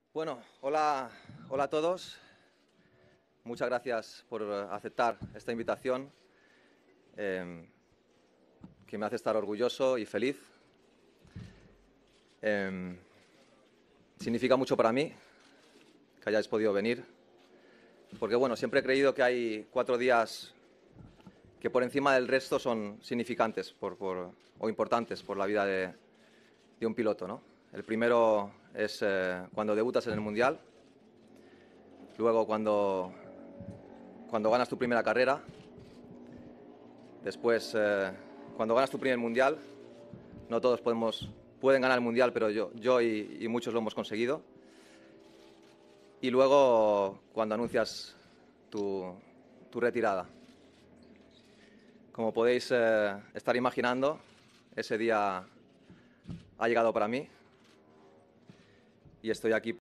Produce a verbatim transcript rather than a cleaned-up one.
Bueno, hola, hola a todos. Muchas gracias por eh, aceptar esta invitación, eh, que me hace estar orgulloso y feliz. Eh, significa mucho para mí que hayáis podido venir, porque bueno, siempre he creído que hay cuatro días que por encima del resto son significantes por, por, o importantes por la vida de, de un piloto, ¿no? El primero es eh, cuando debutas en el Mundial, luego cuando, cuando ganas tu primera carrera, después eh, cuando ganas tu primer Mundial. No todos podemos, pueden ganar el Mundial, pero yo, yo y, y muchos lo hemos conseguido. Y luego cuando anuncias tu, tu retirada. Como podéis eh, estar imaginando, ese día ha llegado para mí y estoy aquí